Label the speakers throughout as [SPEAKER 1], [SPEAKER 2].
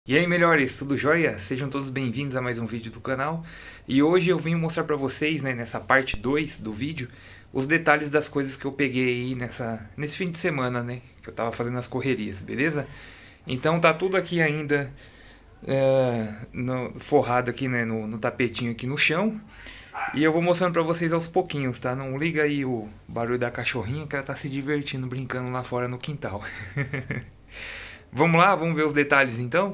[SPEAKER 1] E aí, melhores, tudo jóia? Sejam todos bem-vindos a mais um vídeo do canal. E hoje eu vim mostrar pra vocês, nessa parte 2 do vídeo, os detalhes das coisas que eu peguei aí nesse fim de semana, que eu tava fazendo as correrias, beleza? Então tá tudo aqui ainda forrado aqui, no tapetinho aqui no chão. E eu vou mostrando pra vocês aos pouquinhos, tá? Não liga aí o barulho da cachorrinha, que ela tá se divertindo, brincando lá fora no quintal. Vamos lá, vamos ver os detalhes então?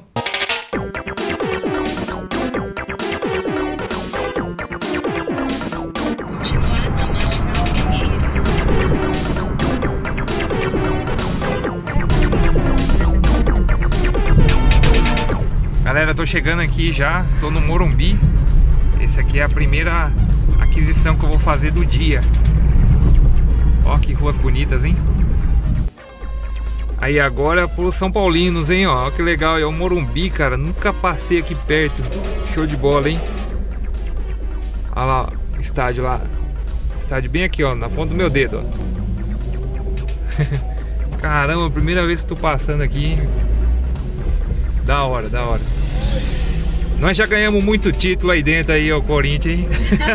[SPEAKER 1] Galera, tô chegando aqui já, tô no Morumbi. Esse aqui é a primeira aquisição que eu vou fazer do dia. Ó que ruas bonitas, hein? Aí agora pros São Paulinos, hein, ó que legal, é o Morumbi, cara, nunca passei aqui perto. Show de bola, hein? Olha lá, estádio lá. Estádio bem aqui, ó, na ponta do meu dedo, ó. Caramba, primeira vez que tô passando aqui. Da hora, da hora. Nós já ganhamos muito título aí dentro aí, ó, Corinthians, hein?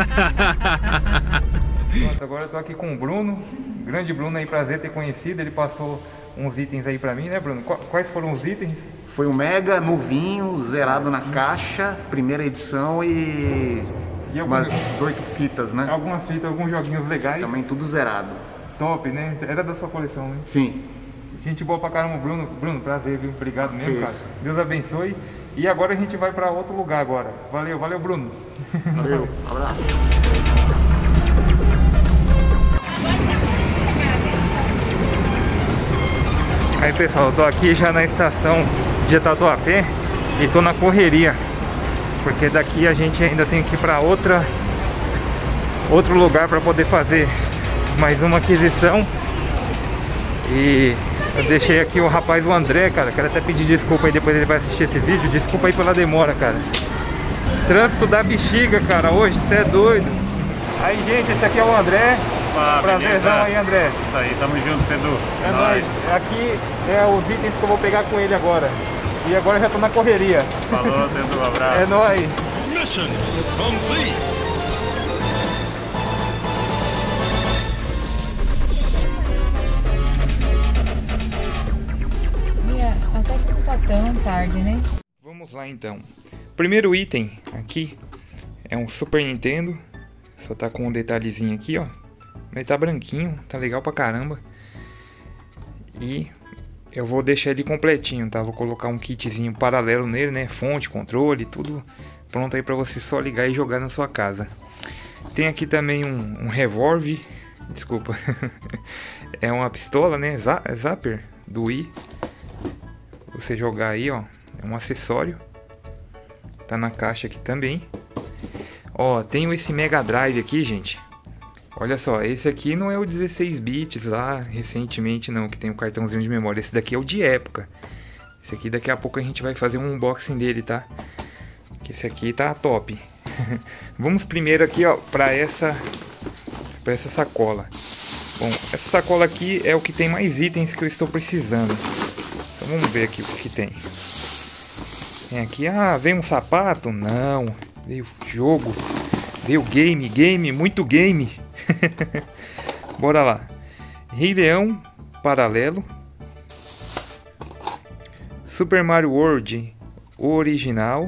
[SPEAKER 1] Pronto, agora eu tô aqui com o Bruno. Grande Bruno aí, prazer ter conhecido. Ele passou uns itens aí pra mim, né, Bruno? Quais foram os itens?
[SPEAKER 2] Foi um Mega novinho, zerado na caixa, primeira edição e umas 18 fitas, né?
[SPEAKER 1] Algumas fitas, alguns joguinhos legais.
[SPEAKER 2] Também tudo zerado.
[SPEAKER 1] Top, né? Era da sua coleção, né?
[SPEAKER 2] Sim.
[SPEAKER 1] Gente boa pra caramba, Bruno. Bruno, prazer, viu? Obrigado mesmo, cara.
[SPEAKER 2] Isso.
[SPEAKER 1] Deus abençoe. E agora a gente vai pra outro lugar agora. Valeu, valeu, Bruno.
[SPEAKER 2] Valeu, abraço.
[SPEAKER 1] Aí, pessoal, eu tô aqui já na estação de Tatuapé e tô na correria, porque daqui a gente ainda tem que ir pra outro lugar pra poder fazer mais uma aquisição. E eu deixei aqui o rapaz, o André, cara. Quero até pedir desculpa aí, depois ele vai assistir esse vídeo. Desculpa aí pela demora, cara. Trânsito da bexiga, cara, hoje, você é doido. Aí, gente, esse aqui é o André. Prazerzão aí, André.
[SPEAKER 3] Isso aí, tamo junto, Cedu.
[SPEAKER 1] É nóis. Aqui é os itens que eu vou pegar com ele agora. E agora já tô na correria.
[SPEAKER 3] Falou, Cedu, um abraço.
[SPEAKER 1] É nóis.
[SPEAKER 4] Mission complete.
[SPEAKER 5] Até que não tá tão tarde, né?
[SPEAKER 1] Vamos lá então. Primeiro item aqui é um Super Nintendo. Só tá com um detalhezinho aqui, ó. Ele tá branquinho, tá legal pra caramba. E eu vou deixar ele completinho, tá? Vou colocar um kitzinho paralelo nele, né? Fonte, controle, tudo pronto aí pra você só ligar e jogar na sua casa. Tem aqui também um revólver. Desculpa. É uma pistola, né? Zapper do Wii. Você jogar aí, ó. É um acessório. Tá na caixa aqui também. Ó, tenho esse Mega Drive aqui, gente. Olha só, esse aqui não é o 16 bits lá recentemente não, que tem um cartãozinho de memória. Esse daqui é o de época. Esse aqui daqui a pouco a gente vai fazer um unboxing dele, tá? Que esse aqui tá top. Vamos primeiro aqui, ó, para essa sacola. Bom, essa sacola aqui é o que tem mais itens que eu estou precisando. Então vamos ver aqui o que tem. Tem aqui, vem um sapato? Não, veio jogo. Veio game, muito game. Bora lá. Rei Leão paralelo. Super Mario World original.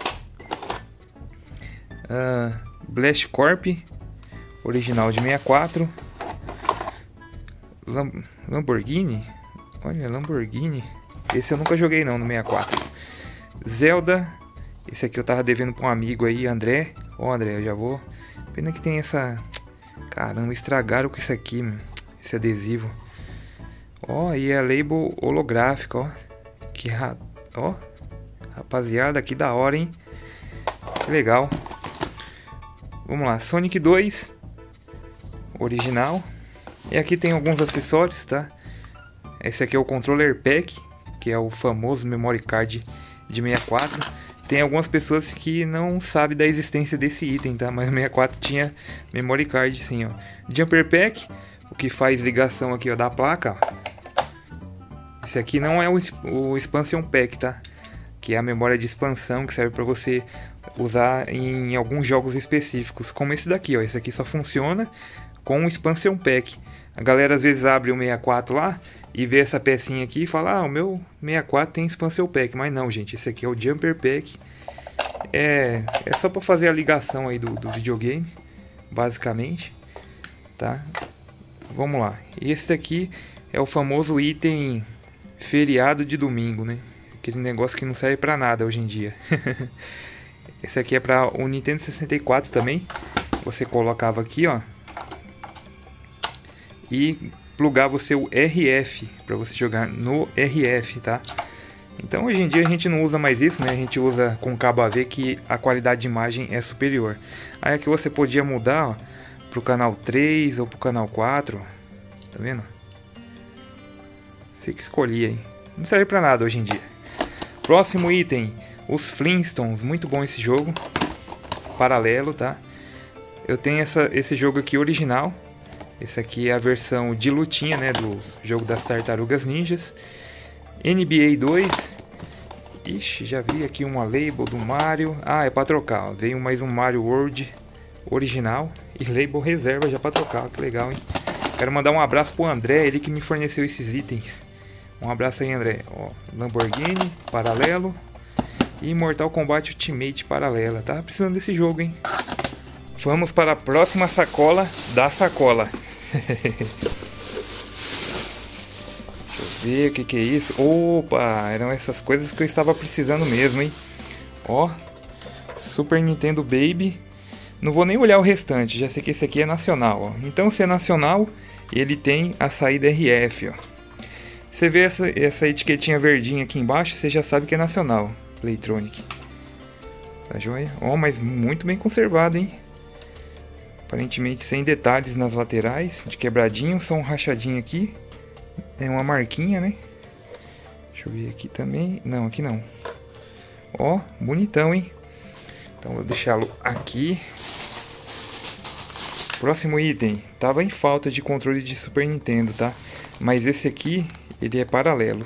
[SPEAKER 1] Blast Corp original de 64. Lamborghini. Olha, Lamborghini. Esse eu nunca joguei não no 64. Zelda. Esse aqui eu tava devendo pra um amigo aí, André. Ó, André, eu já vou. Pena que tem essa... Caramba, estragaram com isso aqui, meu. Esse adesivo. Ó, e a label holográfica, ó. Ó, rapaziada, que da hora, hein? Que legal. Vamos lá, Sonic 2 original. E aqui tem alguns acessórios, tá? Esse aqui é o Controller Pack, que é o famoso Memory Card de 64. Tem algumas pessoas que não sabem da existência desse item, tá? Mas o 64 tinha Memory Card, sim, ó. Jumper Pack, o que faz ligação aqui, ó, da placa, ó. Esse aqui não é o Expansion Pack, tá? que é a memória de expansão, que serve para você usar em alguns jogos específicos, como esse daqui, ó. Esse aqui só funciona com o Expansion Pack. A galera às vezes abre o 64 lá e vê essa pecinha aqui e fala: ah, o meu 64 tem Expansion Pack. Mas não, gente, esse aqui é o Jumper Pack. É só para fazer a ligação aí do videogame, basicamente, tá? Vamos lá. Esse daqui é o famoso item feriado de domingo, né? Aquele negócio que não serve pra nada hoje em dia. Esse aqui é para o Nintendo 64 também. Você colocava aqui, ó, e plugava o seu RF para você jogar no RF, tá? Então hoje em dia a gente não usa mais isso, né? A gente usa com cabo AV, que a qualidade de imagem é superior. Aí aqui você podia mudar, ó, pro canal 3 ou pro canal 4, tá vendo? Você que escolhia aí. Não serve pra nada hoje em dia. Próximo item, os Flintstones. Muito bom esse jogo, paralelo, tá? Eu tenho esse jogo aqui original. Esse aqui é a versão de lutinha, né, do jogo das Tartarugas Ninjas. NBA 2. Ixi, já vi aqui uma label do Mario. Ah, é pra trocar, ó. Veio mais um Mario World original e label reserva já pra trocar. Que legal, hein? Quero mandar um abraço pro André, ele que me forneceu esses itens. Um abraço aí, André. Ó, Lamborghini paralelo e Mortal Kombat Ultimate paralela. Tava precisando desse jogo, hein? Vamos para a próxima sacola da sacola. Deixa eu ver o que é isso. Opa, eram essas coisas que eu estava precisando mesmo, hein? Ó, Super Nintendo Baby. Não vou nem olhar o restante, já sei que esse aqui é nacional, ó. Então, se é nacional, ele tem a saída RF, ó. Você vê essa etiquetinha verdinha aqui embaixo, você já sabe que é nacional. Playtronic. Tá joia? Ó, mas muito bem conservado, hein? Aparentemente sem detalhes nas laterais, de quebradinho, só um rachadinho aqui. É uma marquinha, né? Deixa eu ver aqui também. Não, aqui não. Ó, bonitão, hein? Então vou deixá-lo aqui. Próximo item. Tava em falta de controle de Super Nintendo, tá? Mas esse aqui, ele é paralelo.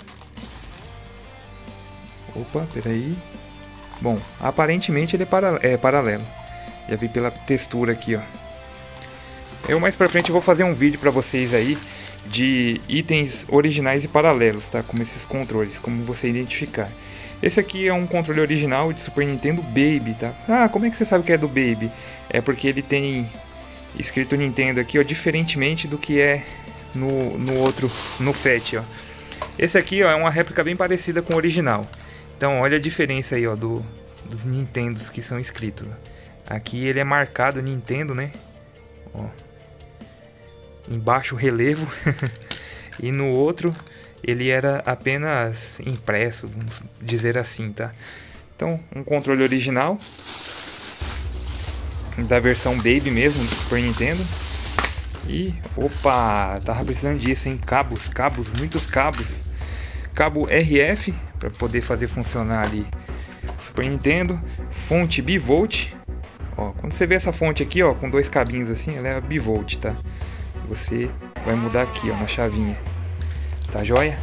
[SPEAKER 1] Opa, peraí. Bom, aparentemente ele é paralelo. Já vi pela textura aqui, ó. Eu mais pra frente vou fazer um vídeo pra vocês aí de itens originais e paralelos, tá? Como esses controles, como você identificar. Esse aqui é um controle original de Super Nintendo Baby, tá? Ah, como é que você sabe que é do Baby? É porque ele tem escrito Nintendo aqui, ó, diferentemente do que é no outro, no Fat, ó. Esse aqui, ó, é uma réplica bem parecida com o original. Então, olha a diferença aí, ó, dos Nintendos que são escritos. Aqui ele é marcado Nintendo, né? Ó. Embaixo relevo. E no outro ele era apenas impresso, vamos dizer assim, tá? Então, um controle original da versão Baby mesmo do Super Nintendo. E, opa, tava precisando disso, hein? Cabos, muitos cabos. Cabo RF para poder fazer funcionar ali Super Nintendo. Fonte bivolt. Ó, quando você vê essa fonte aqui, ó, com dois cabinhos assim, ela é bivolt, tá? Você vai mudar aqui, ó, na chavinha. Tá joia?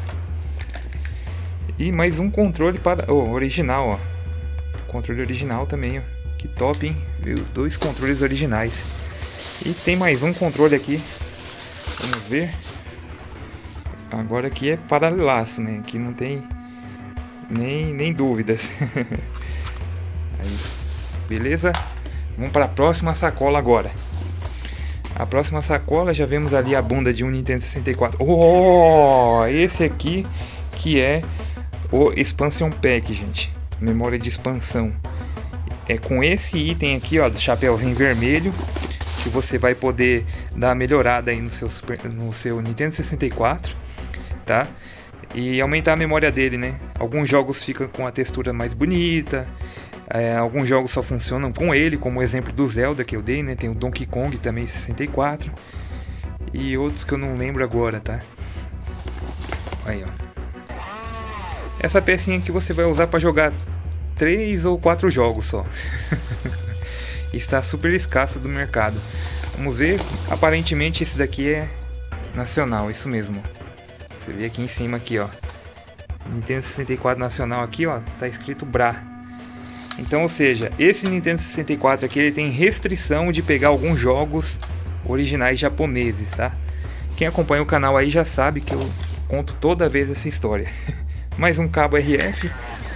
[SPEAKER 1] E mais um controle para original, ó. Controle original também, ó. Que top, hein? Viu? Dois controles originais. E tem mais um controle aqui. Vamos ver. Agora aqui é paralelaço, né? Aqui não tem nem dúvidas. Aí, beleza? Vamos para a próxima sacola agora. A próxima sacola, já vemos ali a bunda de um Nintendo 64. Oh, esse aqui que é o Expansion Pack, gente. Memória de expansão. É com esse item aqui, ó, do chapéuzinho vermelho, que você vai poder dar uma melhorada aí no seu Nintendo 64, tá? E aumentar a memória dele, né? Alguns jogos ficam com a textura mais bonita. Alguns jogos só funcionam com ele, como o exemplo do Zelda que eu dei, né? Tem o Donkey Kong também 64 e outros que eu não lembro agora, tá? Aí, ó. Essa pecinha que você vai usar para jogar 3 ou 4 jogos só. Está super escasso do mercado. Vamos ver. Aparentemente esse daqui é nacional, isso mesmo. Você vê aqui em cima aqui, ó. Nintendo 64 nacional aqui, ó, tá escrito BRA. Então, ou seja, esse Nintendo 64 aqui, ele tem restrição de pegar alguns jogos originais japoneses, tá? Quem acompanha o canal aí já sabe que eu conto toda vez essa história. Mais um cabo RF.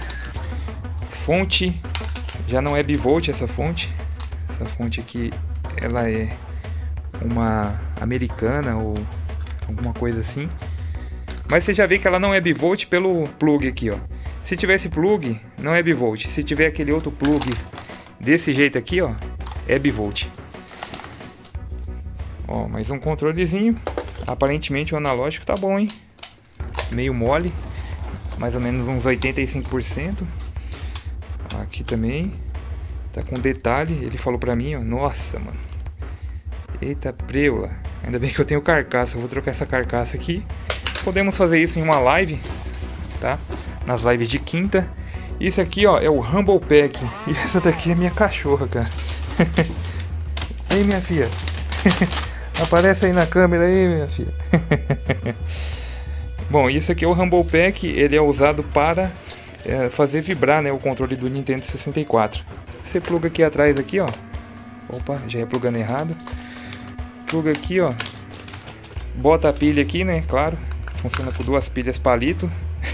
[SPEAKER 1] Fonte, já não é bivolt essa fonte. Essa fonte aqui, ela é uma americana ou alguma coisa assim. Mas você já vê que ela não é bivolt pelo plug aqui, ó. Se tivesse plug, não é bivolt. Se tiver aquele outro plug desse jeito aqui, ó, é bivolt. Ó, mais um controlezinho. Aparentemente o analógico tá bom, hein? Meio mole, mais ou menos uns 85%. Aqui também tá com detalhe. Ele falou pra mim, ó, nossa, mano, eita preula. Ainda bem que eu tenho carcaça. Eu vou trocar essa carcaça aqui. Podemos fazer isso em uma live, tá? Nas lives de quinta. Isso aqui, ó, é o Rumble Pack. E essa daqui é minha cachorra, cara. Ei, minha filha. Aparece aí na câmera aí, minha filha. Bom, isso aqui é o Rumble Pack. Ele é usado para fazer vibrar, né, o controle do Nintendo 64. Você pluga aqui atrás aqui, ó. Opa, já ia plugando errado. Pluga aqui, ó. Bota a pilha aqui, né, claro. Funciona com 2 pilhas palito.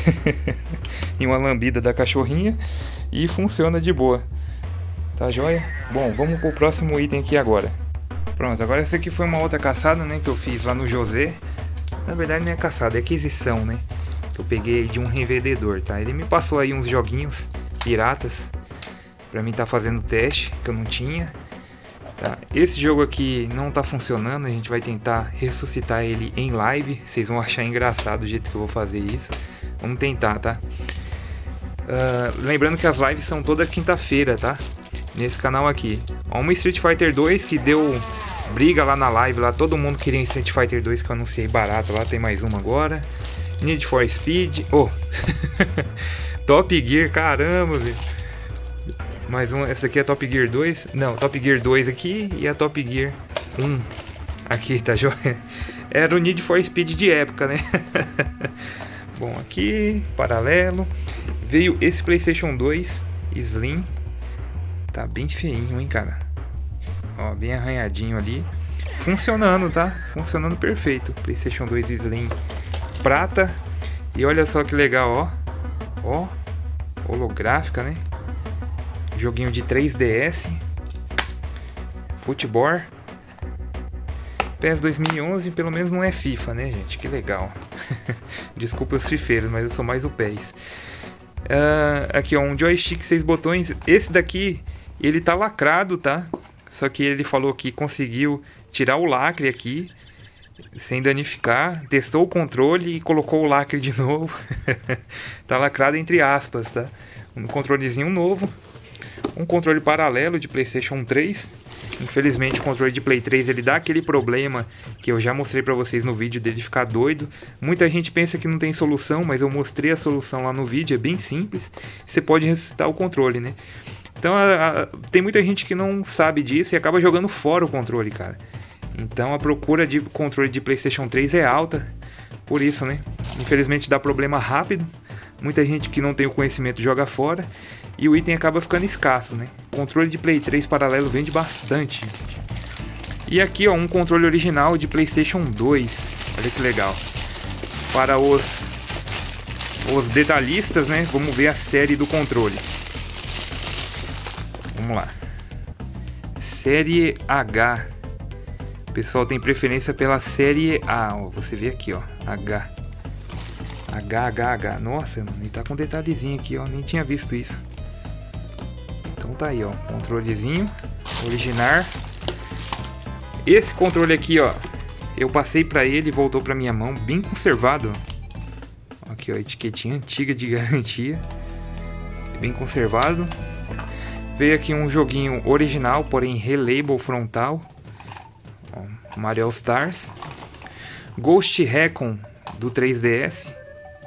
[SPEAKER 1] E uma lambida da cachorrinha. E funciona de boa. Tá joia? Bom, vamos pro próximo item aqui agora. Pronto, agora essa aqui foi uma outra caçada, né, que eu fiz lá no José. Na verdade não é caçada, é aquisição, né, que eu peguei de um revendedor, tá? Ele me passou aí uns joguinhos piratas pra mim tá fazendo teste, que eu não tinha, tá? Esse jogo aqui não tá funcionando, a gente vai tentar ressuscitar ele em live. Vocês vão achar engraçado o jeito que eu vou fazer isso. Vamos tentar, tá? Lembrando que as lives são toda quinta-feira, tá? Nesse canal aqui. Ó, uma Street Fighter 2 que deu briga lá na live, lá todo mundo queria Street Fighter 2 que eu anunciei barato lá, tem mais uma agora. Need for Speed, oh. Top Gear, caramba, velho. Mais uma, essa aqui é Top Gear 2, não, Top Gear 2 aqui e a Top Gear 1 aqui, tá joia? Era o Need for Speed de época, né? Bom, aqui, paralelo, veio esse PlayStation 2 Slim, tá bem feinho, hein, cara? Ó, bem arranhadinho ali. Funcionando, tá? Funcionando perfeito. PlayStation 2 Slim prata. E olha só que legal, ó. Ó, holográfica, né? Joguinho de 3DS. Futebol. PES 2011, pelo menos não é FIFA, né, gente? Que legal. Desculpa os fifeiros, mas eu sou mais o PES. Aqui, ó, um joystick 6 botões. Esse daqui, ele tá lacrado, tá? Só que ele falou que conseguiu tirar o lacre aqui sem danificar, testou o controle e colocou o lacre de novo. Tá lacrado entre aspas, tá? Um controlezinho novo. Um controle paralelo de PlayStation 3. Infelizmente o controle de Play 3 ele dá aquele problema que eu já mostrei pra vocês no vídeo dele ficar doido. Muita gente pensa que não tem solução, mas eu mostrei a solução lá no vídeo, é bem simples. Você pode ressuscitar o controle, né? Então tem muita gente que não sabe disso e acaba jogando fora o controle, cara. Então a procura de controle de PlayStation 3 é alta, por isso, né? Infelizmente dá problema rápido. Muita gente que não tem o conhecimento joga fora e o item acaba ficando escasso, né? Controle de Play 3 paralelo vende bastante. E aqui, ó, um controle original de PlayStation 2. Olha que legal. Para os detalhistas, né? Vamos ver a série do controle. Vamos lá. Série H. O pessoal tem preferência pela série A. Ó, você vê aqui, ó. H. H. Nossa, nem tá com detalhezinho aqui, ó. Nem tinha visto isso. Então tá aí, ó. Controlezinho. Original. Esse controle aqui, ó. Eu passei pra ele e voltou pra minha mão. Bem conservado, ó. Aqui, ó. Etiquetinha antiga de garantia. Bem conservado. Veio aqui um joguinho original, porém relabel frontal. Ó, Mario All Stars. Ghost Recon do 3DS.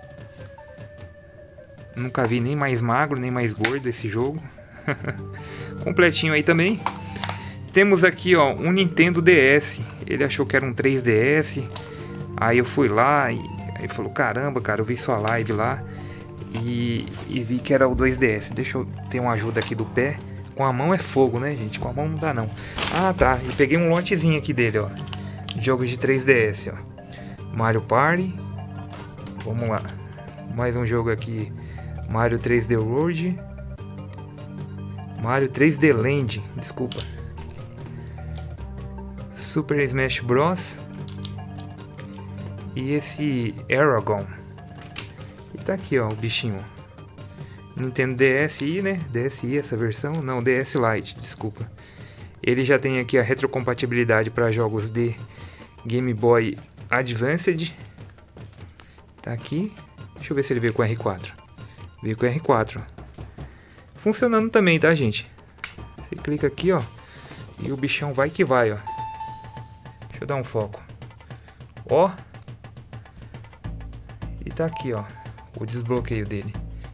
[SPEAKER 1] Nunca vi nem mais magro, nem mais gordo esse jogo. Completinho aí também. Temos aqui, ó, um Nintendo DS. Ele achou que era um 3DS. Aí eu fui lá e aí falou, caramba, cara, eu vi sua live lá. e vi que era o 2DS. Deixa eu ter uma ajuda aqui do pé. Com a mão é fogo, né, gente? Com a mão não dá, não. Ah, tá. E peguei um lotezinho aqui dele, ó. Jogos de 3DS, ó. Mario Party. Vamos lá. Mais um jogo aqui. Mario 3D World. Mario 3D Land. Desculpa. Super Smash Bros. E esse Aragon. E tá aqui, ó, o bichinho. Nintendo DSi, né? DSi essa versão? Não, DS Lite, desculpa. Ele já tem aqui a retrocompatibilidade para jogos de Game Boy Advanced. Tá aqui. Deixa eu ver se ele veio com R4. Veio com R4. Funcionando também, tá, gente? Você clica aqui, ó. E o bichão vai que vai, ó. Deixa eu dar um foco. Ó. E tá aqui, ó. O desbloqueio dele.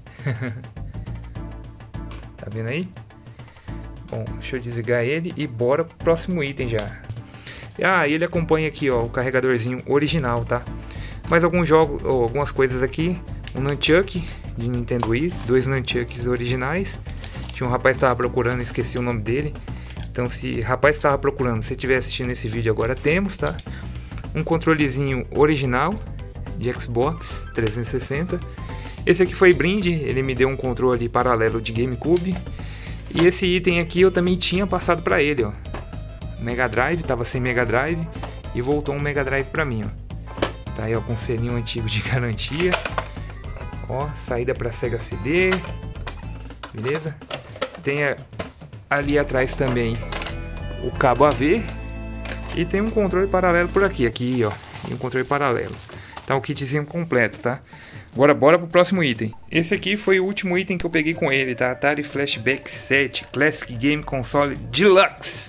[SPEAKER 1] Tá vendo aí? Bom, deixa eu desligar ele e bora pro próximo item já. Ah, ele acompanha aqui, ó, o carregadorzinho original, tá? Mais alguns jogos, ou algumas coisas aqui. Um Nunchuck de Nintendo Wii, 2 Nunchucks originais. Tinha um rapaz que tava procurando, esqueci o nome dele. Então, se rapaz estava procurando, se estiver assistindo esse vídeo agora, temos, tá? Um controlezinho original de Xbox 360. Esse aqui foi brinde, ele me deu um controle paralelo de GameCube. E esse item aqui eu também tinha passado para ele, ó. Mega Drive, tava sem Mega Drive e voltou um Mega Drive para mim, ó. Tá aí, ó, com selinho antigo de garantia. Ó, saída para Sega CD. Beleza? Tem ali atrás também o cabo AV. E tem um controle paralelo por aqui, ó. E um controle paralelo. Tá o kitzinho completo, tá? Agora bora pro próximo item. Esse aqui foi o último item que eu peguei com ele, tá? Atari Flashback 7 Classic Game Console Deluxe.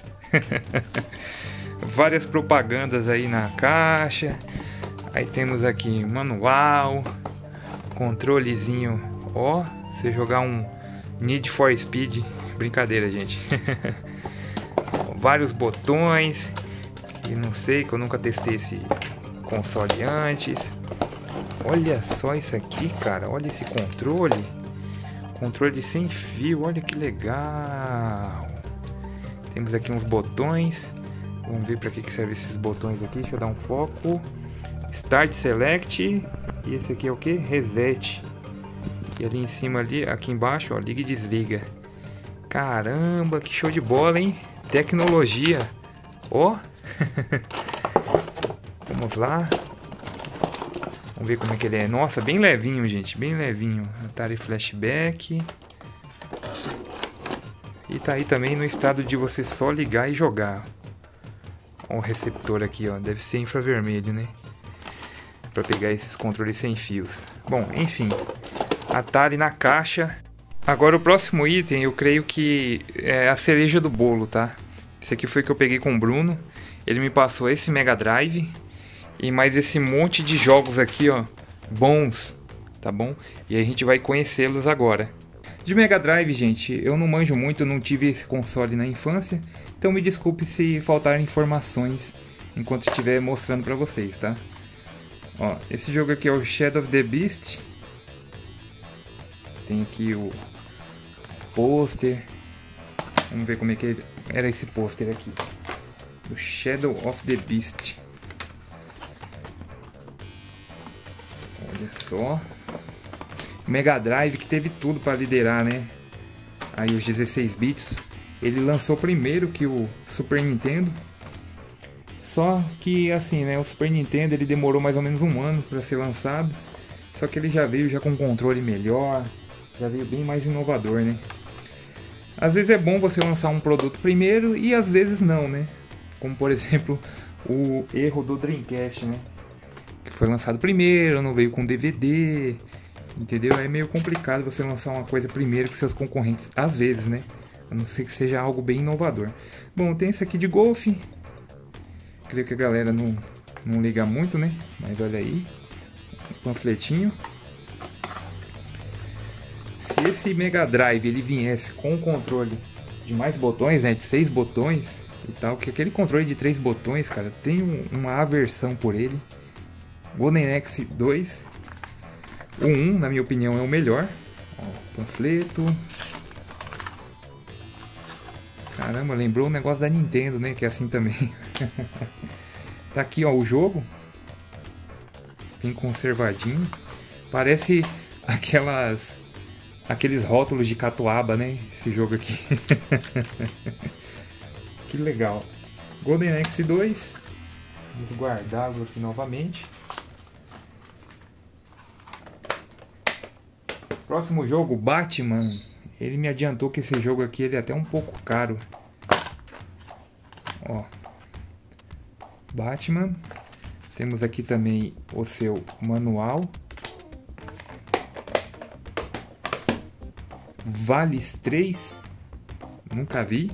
[SPEAKER 1] Várias propagandas aí na caixa. Aí temos aqui manual, controlezinho, ó, você jogar um Need for Speed, brincadeira, gente. Vários botões. E não sei, que eu nunca testei esse console antes. Olha só isso aqui, cara. Olha esse controle. Controle sem fio. Olha que legal. Temos aqui uns botões. Vamos ver para que serve esses botões aqui. Deixa eu dar um foco. Start Select. E esse aqui é o que? Reset. E ali em cima, ali, aqui embaixo, ó, liga e desliga. Caramba, que show de bola, hein? Tecnologia. Ó. Vamos lá. Vamos ver como é que ele é. Nossa, bem levinho, gente. Bem levinho. Atari Flashback. E tá aí também no estado de você só ligar e jogar. Ó, o receptor aqui, ó. Deve ser infravermelho, né? Pra pegar esses controles sem fios. Bom, enfim. Atari na caixa. Agora o próximo item, eu creio que é a cereja do bolo, tá? Esse aqui foi que eu peguei com o Bruno. Ele me passou esse Mega Drive. E mais esse monte de jogos aqui, ó, bons, tá bom? E aí a gente vai conhecê-los agora. De Mega Drive, gente, eu não manjo muito, eu não tive esse console na infância. Então me desculpe se faltarem informações enquanto estiver mostrando pra vocês, tá? Ó, esse jogo aqui é o Shadow of the Beast. Tem aqui o pôster. Vamos ver como é que era esse pôster aqui. O Shadow of the Beast. Olha só. Mega Drive que teve tudo para liderar, né? Aí os 16 bits. Ele lançou primeiro que o Super Nintendo. Só que assim, né? O Super Nintendo ele demorou mais ou menos um ano para ser lançado. Só que ele já veio já com um controle melhor. Já veio bem mais inovador, né? Às vezes é bom você lançar um produto primeiro e às vezes não, né? Como por exemplo o erro do Dreamcast, né? Que foi lançado primeiro, não veio com DVD, entendeu? É meio complicado você lançar uma coisa primeiro que seus concorrentes, às vezes, né? A não ser que seja algo bem inovador. Bom, tem esse aqui de golfe. Creio que a galera não liga muito, né? Mas olha aí, um panfletinho. Se esse Mega Drive ele viesse com um controle de mais botões, né? De 6 botões e tal, que aquele controle de 3 botões, cara, tem uma aversão por ele. Golden Axe 2. O 1, na minha opinião, é o melhor. Ó, panfleto. Caramba, lembrou o negócio da Nintendo, né? Que é assim também. Tá aqui, ó, o jogo. Bem conservadinho. Parece aqueles rótulos de catuaba, né? Esse jogo aqui. Que legal. Golden Axe 2. Vamos guardá-lo aqui novamente. Próximo jogo, Batman. Ele me adiantou que esse jogo aqui ele é até um pouco caro. Ó, Batman. Temos aqui também o seu manual. Vales 3. Nunca vi.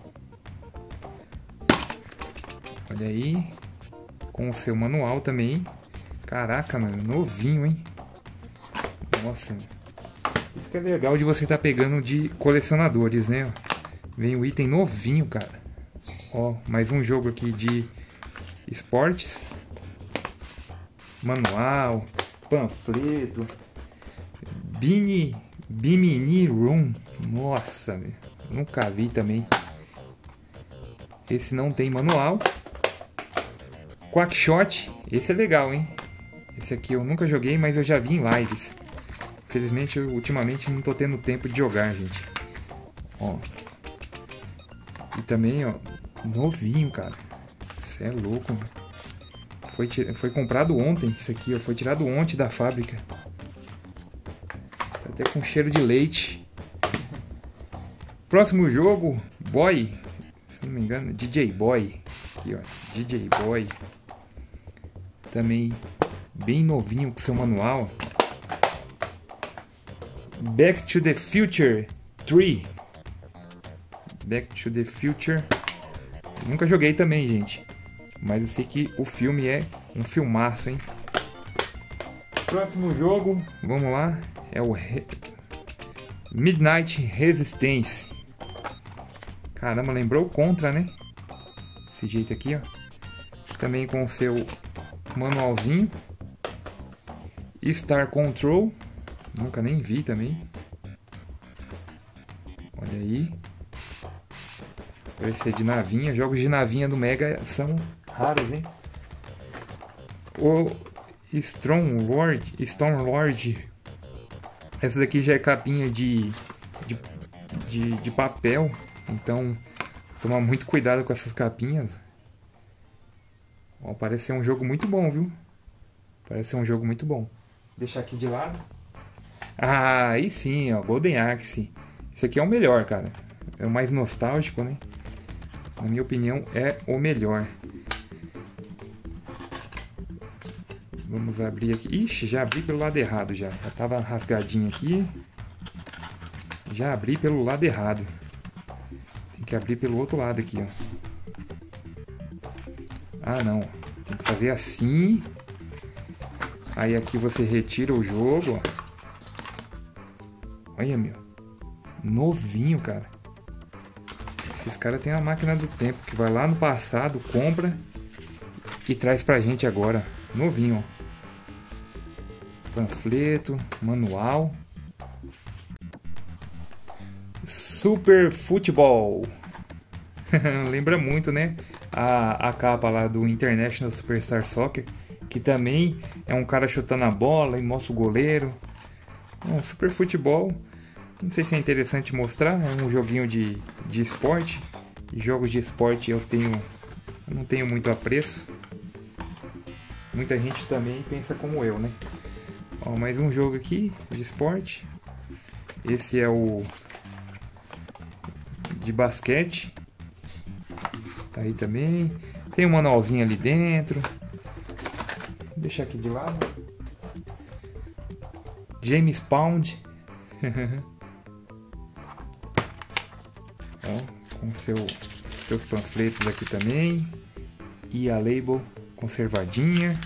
[SPEAKER 1] Olha aí. Com o seu manual também. Caraca, mano. Novinho, hein? Nossa. Isso que é legal de você estar pegando de colecionadores, né? Vem o item novinho, cara. Ó, mais um jogo aqui de esportes. Manual. Panfleto. Bimini Room. Nossa, nunca vi também. Esse não tem manual. Quackshot. Esse é legal, hein? Esse aqui eu nunca joguei, mas eu já vi em lives. Infelizmente, ultimamente não tô tendo tempo de jogar, gente. Ó. E também, ó, novinho, cara. Isso é louco, mano. Foi comprado ontem, isso aqui, ó. Foi tirado ontem da fábrica. Tá até com cheiro de leite. Próximo jogo, Boy. Se não me engano, DJ Boy. Aqui, ó. DJ Boy. Também bem novinho com seu manual. Back to the Future 3. Back to the Future. Nunca joguei também, gente. Mas eu sei que o filme é um filmaço, hein? Próximo jogo, vamos lá. É o Midnight Resistance. Caramba, lembrou o Contra, né? Desse jeito aqui, ó. Também com o seu manualzinho. Star Control. Nunca nem vi também. Olha aí. Parece ser de navinha. Jogos de navinha do Mega são raros, hein? O Stormlord. Essa daqui já é capinha de papel. Então, tomar muito cuidado com essas capinhas. Ó, parece ser um jogo muito bom, viu? Parece ser um jogo muito bom. Deixar aqui de lado. Ah, aí sim, ó, Golden Axe. Esse aqui é o melhor, cara. É o mais nostálgico, né? Na minha opinião, é o melhor. Vamos abrir aqui. Ixi, já abri pelo lado errado já. Já tava rasgadinho aqui. Já abri pelo lado errado. Tem que abrir pelo outro lado aqui, ó. Ah, não. Tem que fazer assim. Aí aqui você retira o jogo, ó. Olha, meu. Novinho, cara. Esses caras têm a máquina do tempo que vai lá no passado, compra e traz pra gente agora. Novinho, ó. Panfleto, manual. Super Futebol. Lembra muito, né? A capa lá do International Superstar Soccer. Que também é um cara chutando a bola e mostra o goleiro. Super Futebol. Não sei se é interessante mostrar. É um joguinho de esporte. E jogos de esporte eu não tenho muito apreço. Muita gente também pensa como eu, né? Ó, mais um jogo aqui de esporte. Esse é o de basquete. Tá aí também. Tem um manualzinho ali dentro. Vou deixar aqui de lado. James Bond. Ó, com seus panfletos aqui também. E a label conservadinha.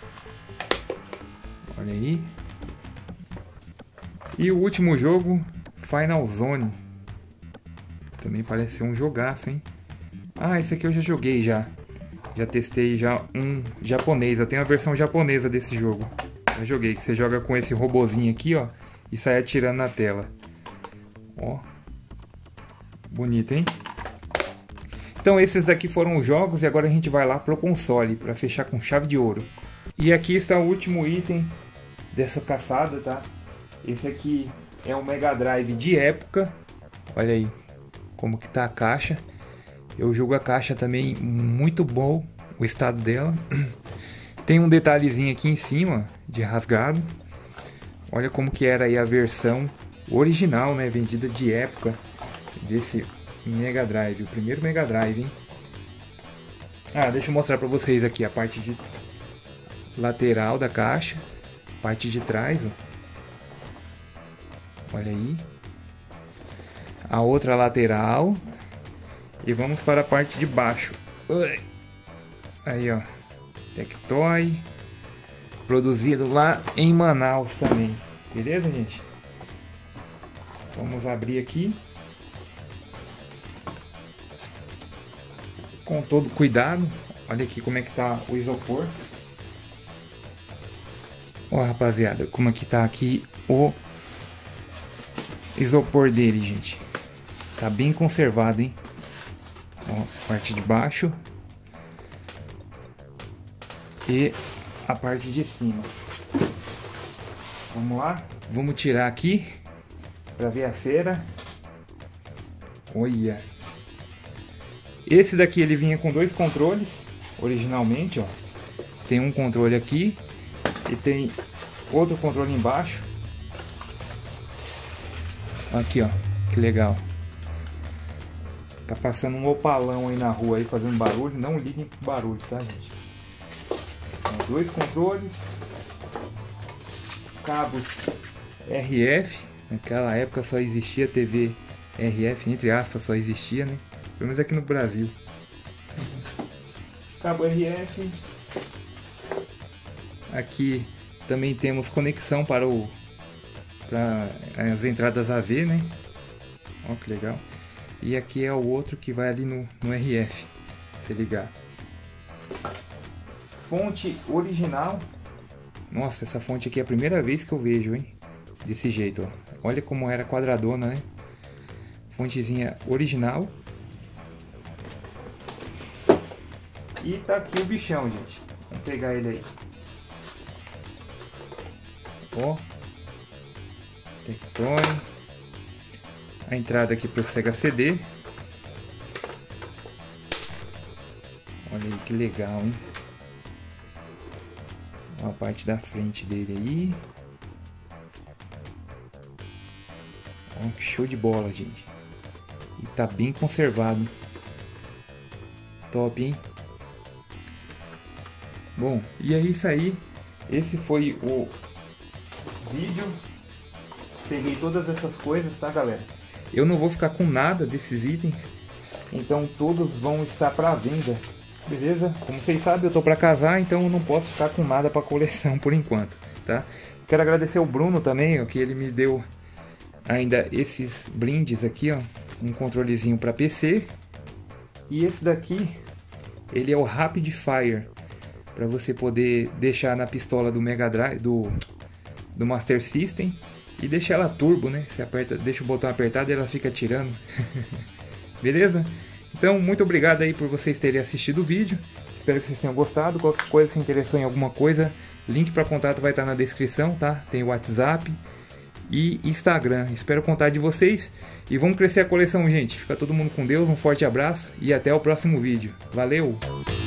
[SPEAKER 1] Olha aí. E o último jogo, Final Zone. Também parece ser um jogaço, hein? Ah, esse aqui eu já joguei já. Já testei já um japonês. Eu tenho a versão japonesa desse jogo. Já joguei, que você joga com esse robozinho aqui, ó, e sai atirando na tela. Ó. Bonito, hein? Então esses daqui foram os jogos e agora a gente vai lá pro console para fechar com chave de ouro. E aqui está o último item dessa caçada, tá? Esse aqui é um Mega Drive de época. Olha aí como que tá a caixa. Eu jogo a caixa também, muito bom o estado dela. Tem um detalhezinho aqui em cima de rasgado. Olha como que era aí a versão original, né, vendida de época desse Mega Drive, o primeiro Mega Drive, hein? Ah, deixa eu mostrar pra vocês aqui a parte de lateral da caixa, parte de trás, ó. Olha aí. A outra lateral. E vamos para a parte de baixo. Aí, ó. Tectoy. Produzido lá em Manaus também. Beleza, gente? Vamos abrir aqui. Com todo cuidado. Olha aqui como é que tá o isopor. Ó, rapaziada, como é que tá aqui o isopor dele, gente. Tá bem conservado, hein? Ó, parte de baixo. E a parte de cima. Vamos lá. Vamos tirar aqui para ver a cera. Olha. Esse daqui ele vinha com 2 controles originalmente, ó. Tem um controle aqui e tem outro controle embaixo. Aqui, ó, que legal. Tá passando um opalão aí na rua aí fazendo barulho. Não liguem pro barulho, tá, gente? Então, 2 controles, cabos RF. Naquela época só existia TV RF, entre aspas, só existia, né? Pelo menos aqui no Brasil. Cabo RF. Aqui também temos conexão para as entradas AV, né? Ó, que legal. E aqui é o outro que vai ali no RF, se ligar. Fonte original. Nossa, essa fonte aqui é a primeira vez que eu vejo, hein? Desse jeito, ó. Olha como era quadradona, né? Fontezinha original. E tá aqui o bichão, gente. Vamos pegar ele aí. Ó. Tectoy. A entrada aqui pro Sega CD. Olha aí que legal, hein? Ó, a parte da frente dele aí. Ó, que show de bola, gente. E tá bem conservado. Top, hein? Bom, e é isso aí. Esse foi o vídeo. Peguei todas essas coisas, tá, galera? Eu não vou ficar com nada desses itens, então todos vão estar para venda, beleza? Como vocês sabem, eu tô para casar, então eu não posso ficar com nada para coleção por enquanto, tá? Quero agradecer o Bruno também, ó, que ele me deu ainda esses brindes aqui, ó, um controlezinho para PC. E esse daqui, ele é o Rapid Fire, para você poder deixar na pistola do Mega Drive, do Master System, e deixar ela turbo, né? Você aperta, deixa o botão apertado e ela fica atirando. Beleza? Então, muito obrigado aí por vocês terem assistido o vídeo. Espero que vocês tenham gostado. Qualquer coisa, se interessou em alguma coisa, link para contato vai estar na descrição, tá? Tem o WhatsApp e Instagram. Espero contar de vocês e vamos crescer a coleção, gente. Fica todo mundo com Deus, um forte abraço e até o próximo vídeo. Valeu!